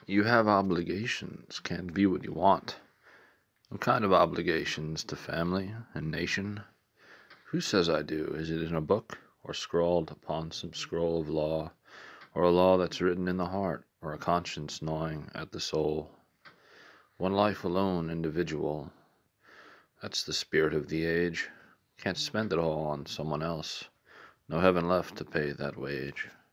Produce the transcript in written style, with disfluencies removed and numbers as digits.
You have obligations, can't be what you want. What kind of obligations to family and nation? Who says I do? Is it in a book, or scrawled upon some scroll of law, or a law that's written in the heart, or a conscience gnawing at the soul? One life alone, individual. That's the spirit of the age. Can't spend it all on someone else. No heaven left to pay that wage.